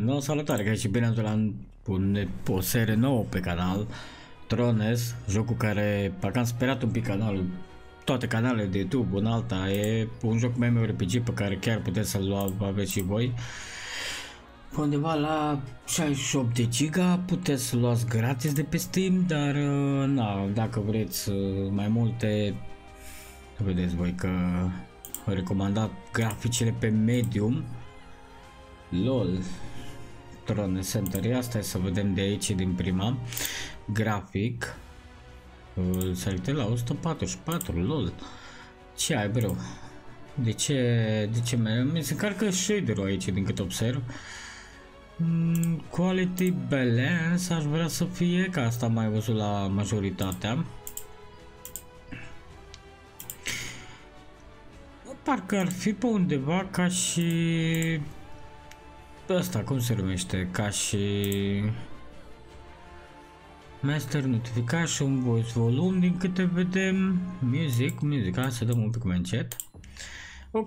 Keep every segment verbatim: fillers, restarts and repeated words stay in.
No, salutare, că și bine ați la un, o serie nouă pe canal Thrones, jocul care parcă am speriat un pic canalul, toate canalele de YouTube, un alta, e un joc MMORPG pe care chiar puteți să-l aveți și voi. Undeva la șaizeci și opt de giga, puteți să luați gratis de pe Steam, dar na, dacă vreți mai multe, vedeți voi că vă recomandat graficele pe Medium. LOL, Thrones Center, asta e să vedem de aici din prima. Grafic, îl selectez la o sută patruzeci și patru, LOL. Ce ai, bro? De ce, de ce mi se încarcă shader-ul aici din cât observ. Mm, quality balance aș vrea să fie, ca asta am mai văzut la majoritatea. Parcă ar fi pe undeva ca și ăsta, cum se numește, ca și Master Notification, Voice Volume, din câte vedem. Music, music, hai să dăm un pic mai încet. Ok.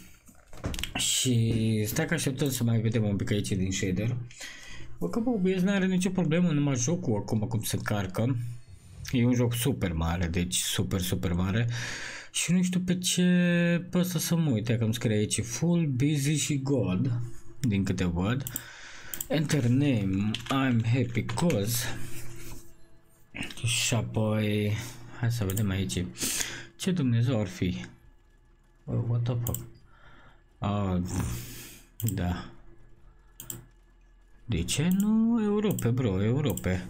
Și stai că așteptăm să mai vedem un pic aici din shader. Bă, că bă, nu are nicio problemă, numai jocul acum cum se încarcă. E un joc super mare, deci super, super mare. Și nu știu pe ce pe ăsta să mă uite, că îmi scrie aici Full, Busy și God, din câte văd. Enter name, I'm happy cause. Și apoi, hai să vedem aici. Ce Dumnezeu ar fi? Oh, what the fuck? Ah, da. De ce nu Europe, bro, Europe?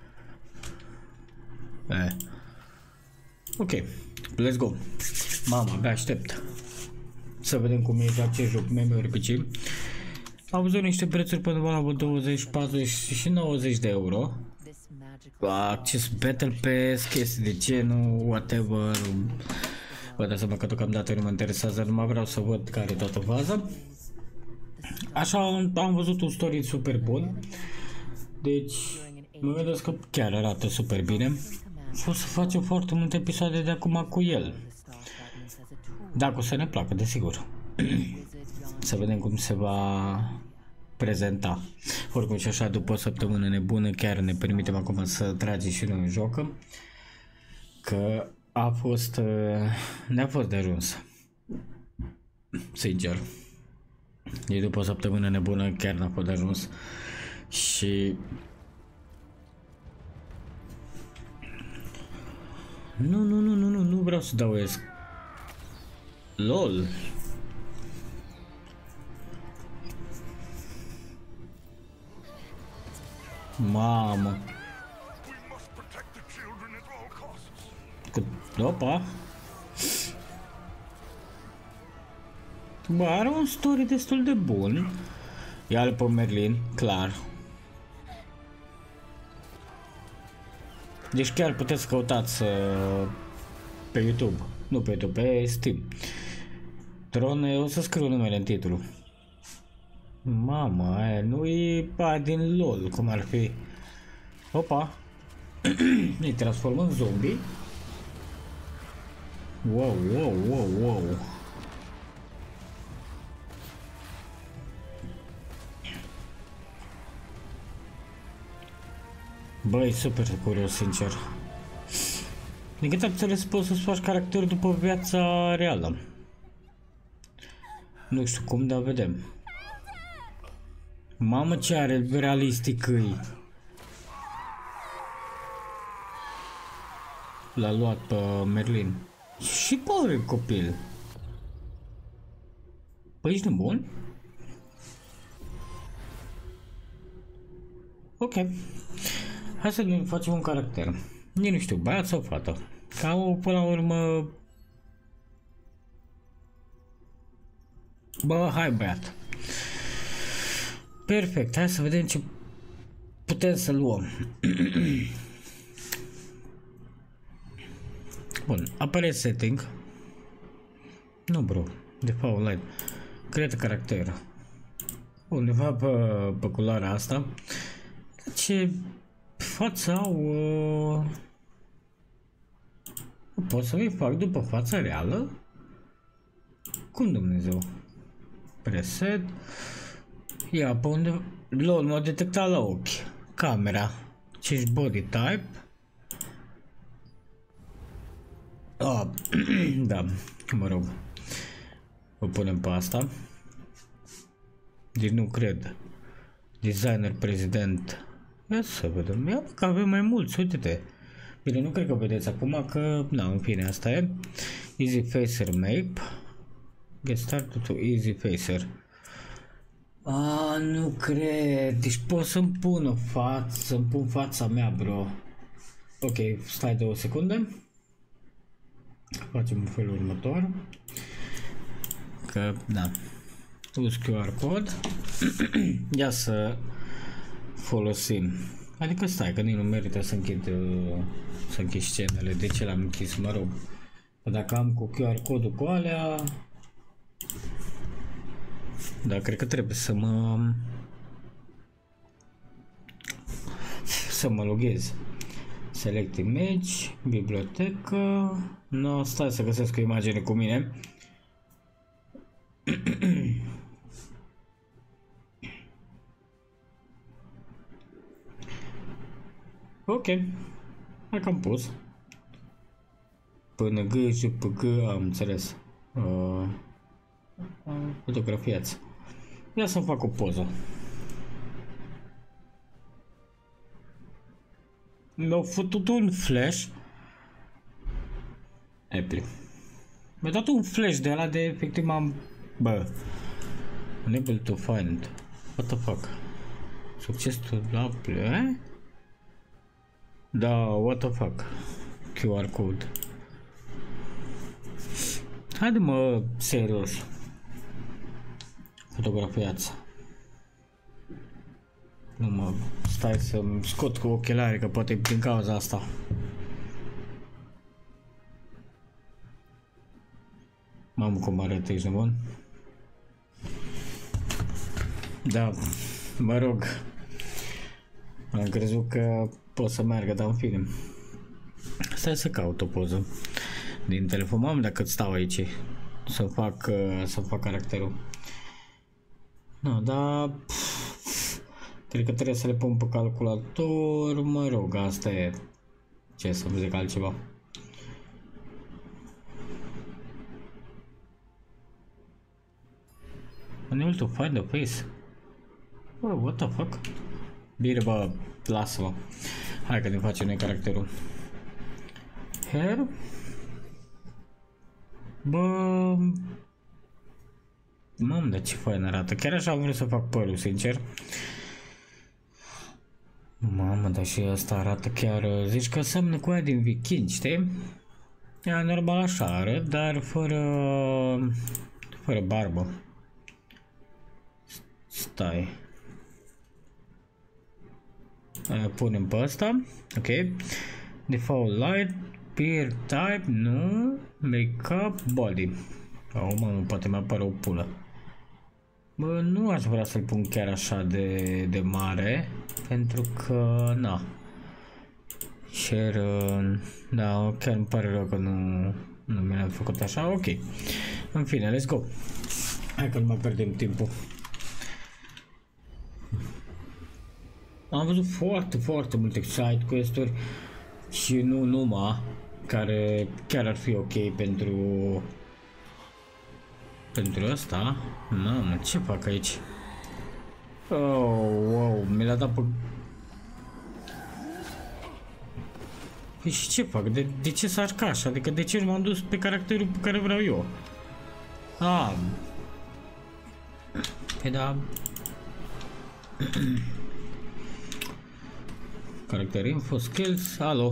Eh. Ok, let's go. Mama, abia aștept să vedem cum e acest joc MMORPG. Am văzut niște prețuri până la douăzeci, patruzeci și nouăzeci de euro. Acces Battle Pass, chestii de genul, whatever. Vă dați seama că deocamdată nu mă interesează, nu mai vreau să văd care e toată faza. Așa am văzut un story super bun. Deci mă gândesc că chiar arată super bine. O să facem foarte multe episoade de acum cu el. Dacă o să ne placă, desigur. Să vedem cum se va prezenta. Oricum și așa, după o săptămână nebună, chiar ne permitem acum să tragem și noi în jocă. Că a fost, ne-a fost de ajuns. Sincer. E după o săptămână nebună, chiar n-a fost de ajuns. Și Nu, nu, nu, nu, nu, nu vreau să dau esc. LOL. Mamă. Cât... Opa. Bă, are un story destul de bun. Ia-l pe Merlin, clar. Deci chiar puteți căutați uh, pe YouTube, nu pe YouTube, pe Steam. Throne, o să scriu numele în titlu. Mama, aia nu e aia din LOL, cum ar fi. Opa. Ne transformă în zombie. Wow, wow, wow, wow. Băi, super curios, sincer. Din câte am înțeles, poți să-ți faci caracterul după viața reală. Nu știu cum, dar vedem. Mamă, ce are realistic îi. L-a luat pe Merlin. Și pobre copil. Păi ești nebun? Ok. Hai să ne facem un caracter. Nici nu știu, băiat sau fată. Ca o, până la urmă... Bă, hai băiat. Perfect, hai să vedem ce putem să luăm. Bun, apare setting. Nu, bro, de fapt light. Create caracter. Undeva pe, pe culoarea asta. Ce... Fața o... Pot să mi fac după fața reală? Cum Dumnezeu? Preset. Ia, pe unde... LOL m-a detectat la ochi. Camera. cinci body type. Ah, da, mă rog. O punem pe asta. Deci nu cred. Designer, prezident. Ia să vedem. Ia că avem mai mulți, uite-te. Bine, nu cred că vedeți acum că... Na, în fine, asta e. Easy Facer Map. Get started to Easy Facer. A, nu cred. Deci pot să-mi pun o față, să-mi pun fața mea, bro. Ok, stai două secunde. Facem în felul următor. Că, da. Uz Q R code. Ia să folosim. Adică stai, că nici nu merită să închid, să închid scenele. De ce l-am închis, mă rog. Că dacă am cu Q R code-ul cu alea... Da, cred că trebuie să mă... Să mă loghez. Select image, bibliotecă... No, stai să găsesc o imagine cu mine. Ok, hai că am pus. Până G, J, P, G, am înțeles. Uh, fotografiați. Ia să-mi fac o poză. Mi-au făcut un flash. Apple. Mi-a dat un flash de ăla de efectiv m-am... Bă. Unable to find. What the fuck? Succes to Apple, eh? Da, what the fuck? Q R code. Haide mă, serios. Fotografiați. Nu mă, stai să-mi scot cu ochelari, că poate din cauza asta. Mamă, cum arătă, ești nebun? Da, mă rog. Am crezut că pot să meargă, dar în fine. Stai să caut o poză din telefon. Mamă, dacă stau aici să fac, să fac caracterul. No, da, cred că trebuie să le pun pe calculator. Mă rog, asta e. Ce să vă zic altceva. Unable to find a face. Oh, what the fuck? Bine, bă, lasă-mă. Hai că ne facem noi caracterul. Hair. Bă... Mamă, dar ce fain arată. Chiar așa am vrut să fac părul, sincer. Mamă, dar și asta arată chiar... Zici că seamănă cu aia din Viking, știi? Ea normal așa arăt, dar fără... Fără barbă. Stai. Punem pe asta. Ok. Default light. Beard type. Nu. Makeup. Body. Oh, mamă, poate mi-apare o pulă. Bă, nu aș vrea să-l pun chiar așa de, de mare. Pentru că, na. Share, da, chiar îmi pare rău că nu, nu mi l-am făcut așa. Ok. În fine, let's go. Hai că nu mai pierdem timpul. Am văzut foarte, foarte multe side quest-uri și nu numai, care chiar ar fi ok pentru pentru asta. Mamă, ce fac aici? Oh, wow, mi l-a dat pe... Păi și ce fac? De, de ce s-ar ca așa? Adică de ce nu m-am dus pe caracterul pe care vreau eu? Ah. Păi da... Character info, skills, alo.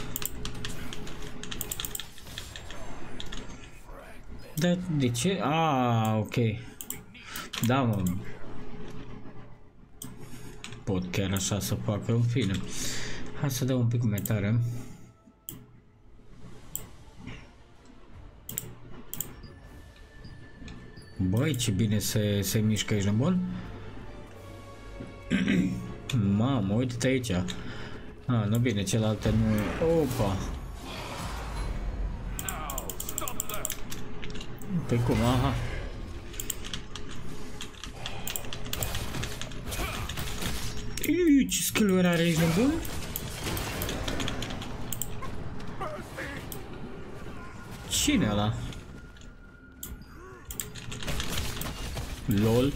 Da, de ce? Ah, ok. Da, mă. Pot chiar așa să fac, în fine. Hai să dau un pic mai tare. Băi, ce bine se, se mișcă, ești nebun? Mamă, uite-te aici. Ah, nu bine, celelalte nu... Opa! Pe cum, aha. Iii, ce skill-uri are aici nebun? Cine ăla? LOL.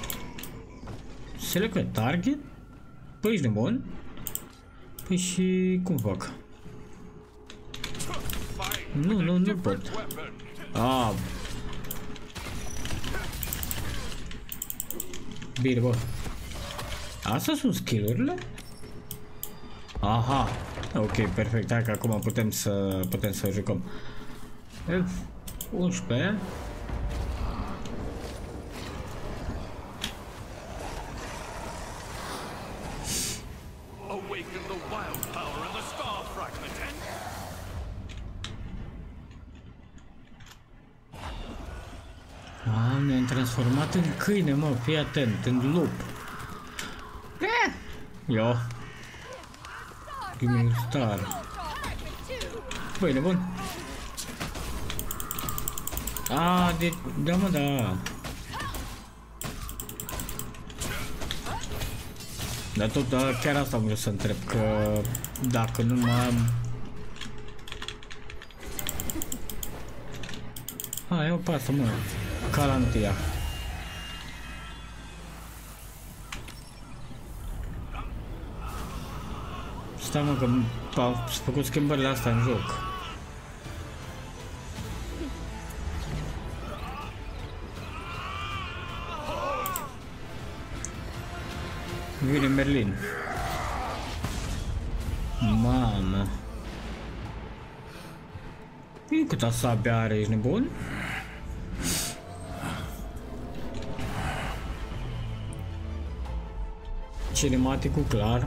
Select target? Păi ești nebun? Păi și cum fac? Nu, nu, nu pot. Ah. Bine, bă. Astea sunt skill-urile? Aha. Ok, perfect. Hai că acum putem să putem să jucăm. F unsprezece. Am ne-am transformat în câine, mă, fii atent, în lup. Eh! Yo. Give me a star. Băi, nebun. Ah, de... da, mă, da. Dar tot, da, chiar asta am vrut să întreb, că dacă nu m-am... Ah, eu pe asta, mă. Calantia. Stai, mă, că am făcut schimbările astea în joc. Vine Merlin. Mamă. E câta sabia are, ești nebun? Cinematicul clar.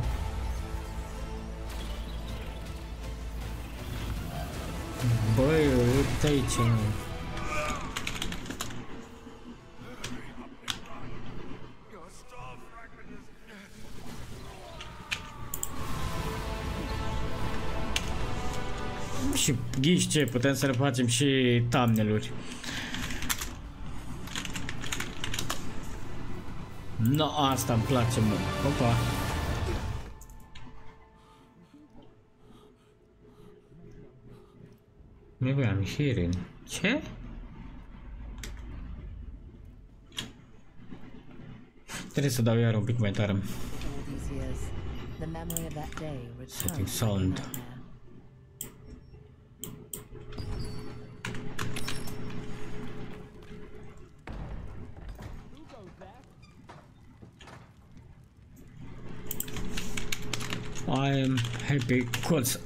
Băi, uite aici. Și ghiși ce, putem să le facem și thumbnail-uri. No, asta îmi place, mă. Opa. Maybe I'm hearing. Ce? Trebuie să dau iar un pic mai tare. Setting sound. I am happy Quotes.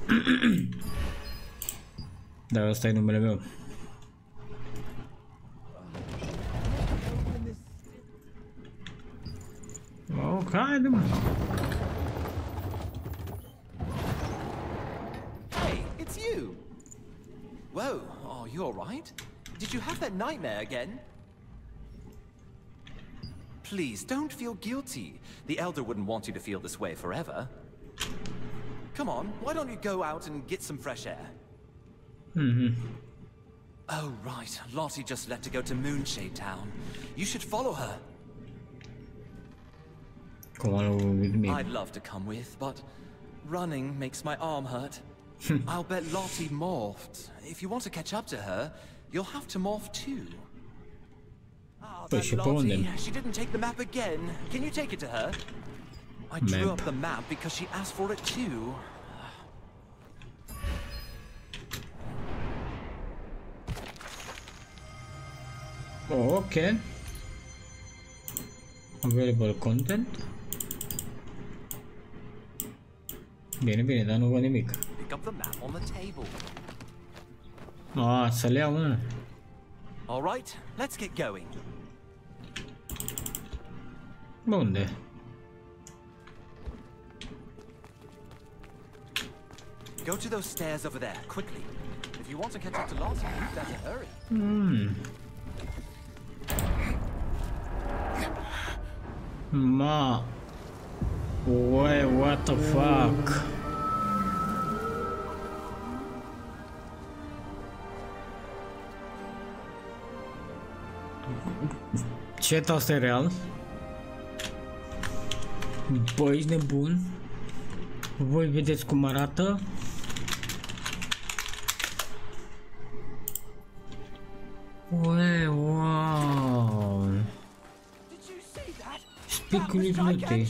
Dar ăsta e numele meu. Oh, haide, mă. Hey, it's you. Whoa, are you all right? Did you have that nightmare again? Please, don't feel guilty. The Elder wouldn't want you to feel this way forever. Come on, why don't you go out and get some fresh air? Mm-hmm. Oh, right. Lottie just left to go to Moonshade Town. You should follow her. Come on with me. I'd love to come with, but running makes my arm hurt. I'll bet Lottie morphed. If you want to catch up to her, you'll have to morph too. Oh, that Lottie, she didn't take the map again. Can you take it to her? I drew map. up the map because she asked for it too. Oh, okay. Available content. Bine, bine, dar nu văd nimic. Pick up the map on the table. Ah, să le iau, mă. All right, let's get going. Unde? Go to those stairs over there, quickly. If you want to catch up to Lottie, you better hurry. Hmm. Ma. Wait, what the fuck? Ce, asta e real? Băi, ești nebun? Voi vedeți cum arată? Ue, wow! Speculități.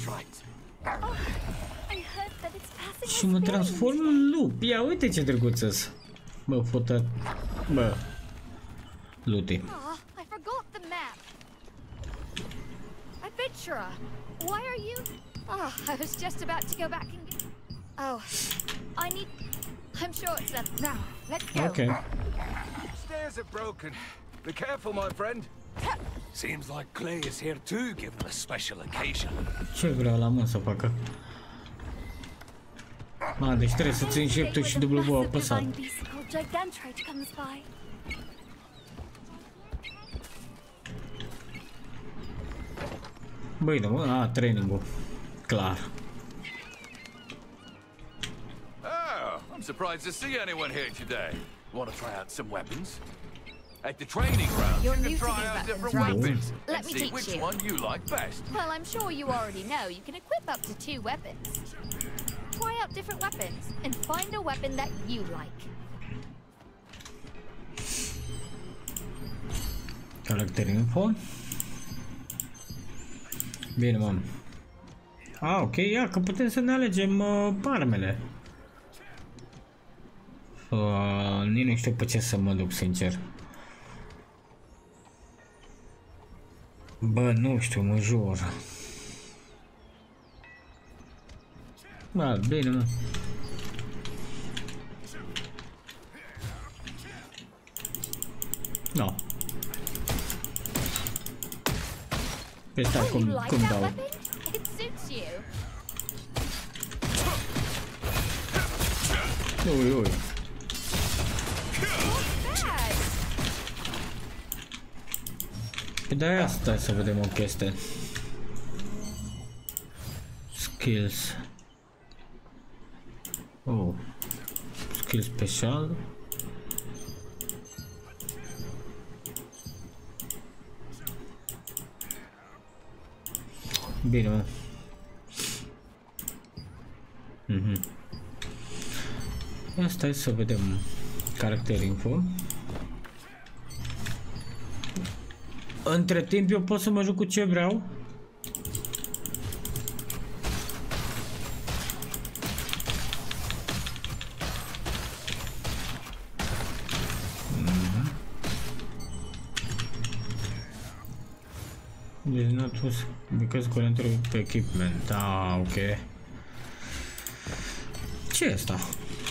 Și mă transform în lup. Ia uite ce drăguț-s. Bă, fotă... Bă. Lute. Adventurer, why are you? Oh, I was just about to go back and get... Oh, I need... I'm sure it's up now. Let's go. Okay. Stairs are broken. Be careful, my friend. Seems like Clay is here too, given a special occasion. Ce vreau la mă să facă? A, deci trebuie să țin șeptul și dublu apăsat. Băi, nu, a, training-ul. Clar. Oh, I'm surprised to see anyone here today. Want to try out some weapons? At the training ground, you can try out different weapons and see which one you like best. Well, I'm sure you already know you can equip up to two weapons. Try out different weapons and find a weapon that you like. Character info. Bine, mam. Ah, ok, ia că putem să ne alegem uh, armele. Uh, nici nu știu pe ce să mă duc, sincer. Bă, nu știu, mă jur. Da, bine, mă. No. Pe stai, cum, cum dau? Ui, ui. Pe de-aia stai să vedem o chestie. Skills. Oh. Skill special. Bine, mă. Mhm. Ia stai să vedem caracter info. Între timp eu pot să mă joc cu ce vreau. Mhm. Deci not use because currently equipment. Da, ok. Ce e asta?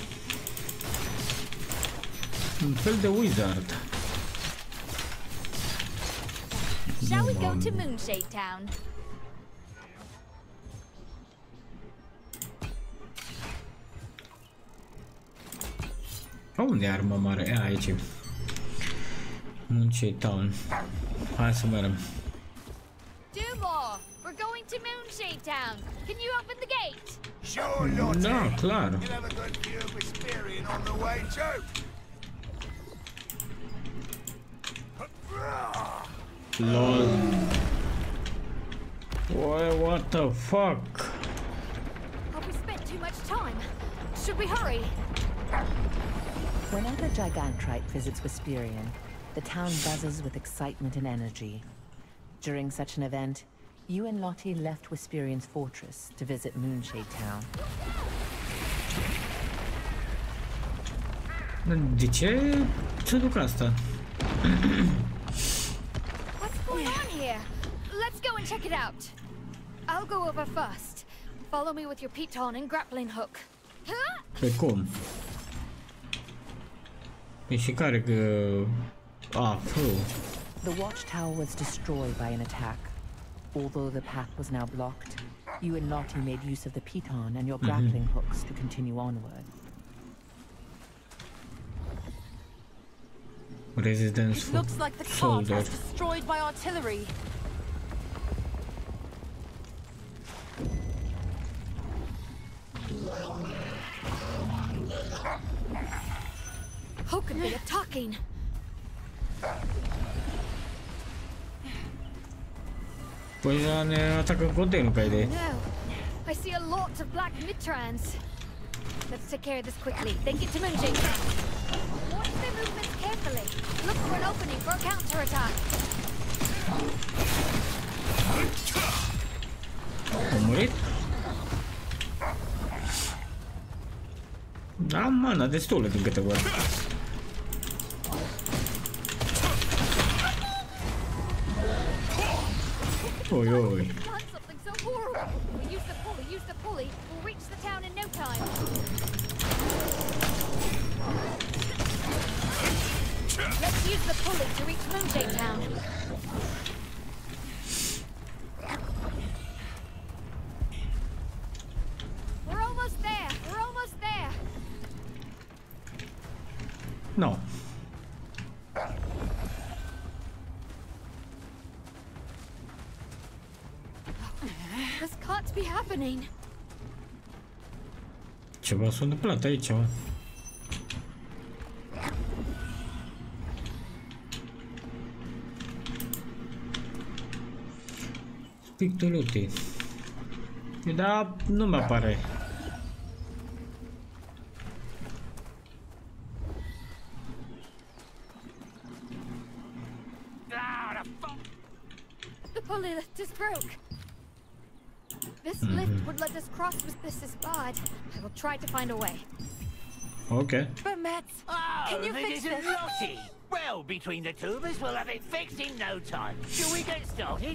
Un fel de wizard. Shall we go to Moonshade Town? Unde e arma mare? E aici. Moonshade Town. Hai să mergem. Dumore, we're going to Moonshade Town. Can you open the gate? Sure, Lottie. Da, clar. You'll have a good view of Wisperian on the way too. Lol. Why, what the fuck? Have we spent too much time? Should we hurry? Whenever Gigantrite visits Wisperian, the town buzzes with excitement and energy. During such an event, you and Lottie left Wisperian's fortress to visit Moonshade Town. De ce se duc asta? What's going on here? Let's go and check it out. I'll go over first. Follow me with your piton and grappling hook. Pe cum? E și care că... Ah, fu. The watchtower was destroyed by an attack. Although the path was now blocked, you and Lottie made use of the piton and your grappling mm-hmm. hooks to continue onward. Resistance it looks like the cart was destroyed by artillery. Who could be attacking? Păi ne atacă containerul ca idee. No, lot of black Mitrans. Let's take care of this quickly, then get to Moonshade. Watch their movements carefully. Look for an opening for a counterattack. A murit? Da, mana destulă din câte văd. Oi, oi. We use the pulley, use the pulley. We'll reach the town in no time. Let's use the pulley to reach Moonshade Town. We're almost there. We're almost there. No. This can't be happening. Ceva s-a întâmplat aici, mă. Pictoluti. Da, nu mi apare. The pulley lift is broke. This lift would let us cross with this is bad. I will try to find a way. Okay. But Mets, oh, can you fix this? Lottie. Well, between the two of us, we'll have it fixed in no time. Shall we get started?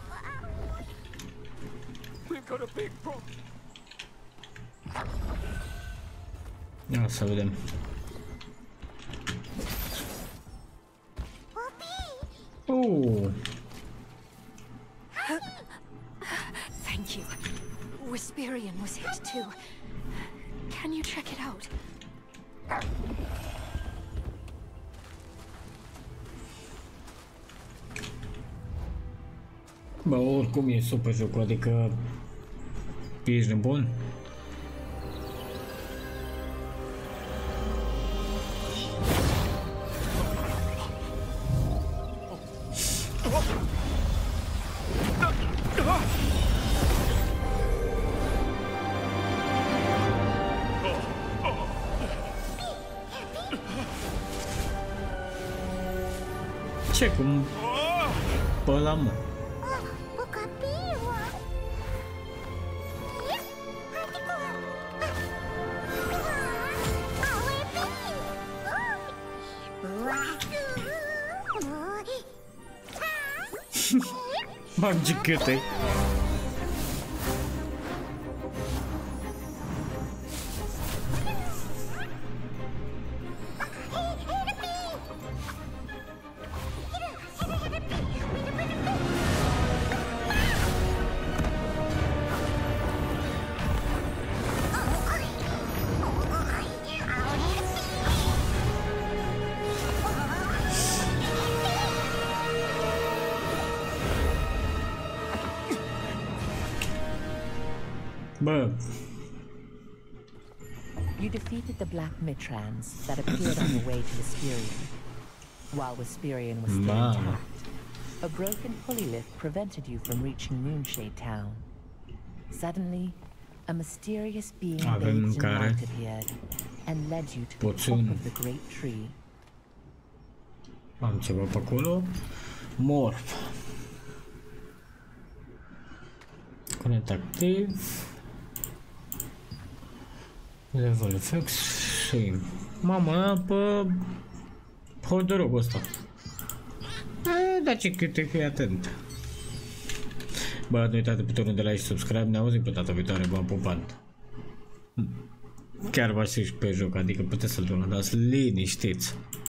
We've got a big problem. Ia să vedem. Oh. Thank you. Wisperian was hit too. Can you check it out? Bă, oricum e super jocul, adică ești nebun? Ce, cum pe ăla, mă? Magic câte. Bă. You defeated the Black Mitrans that appeared on the way to Wisperian. While Wisperian was still Mama. intact, a broken pulley lift prevented you from reaching Moonshade Town. Suddenly, a mysterious being bathed in light appeared and led you to the top of the great tree. Am ceva pe acolo. Morph. Connect activ. Level effects. Same. Mamă, pe hodorogul ăsta. E, da, ce câte că e atent. Bă, nu uitați butonul de like și subscribe. Ne auzim pe data viitoare, v-am pupat. Chiar v-aș și pe joc, adică puteți să-l donați liniștiți.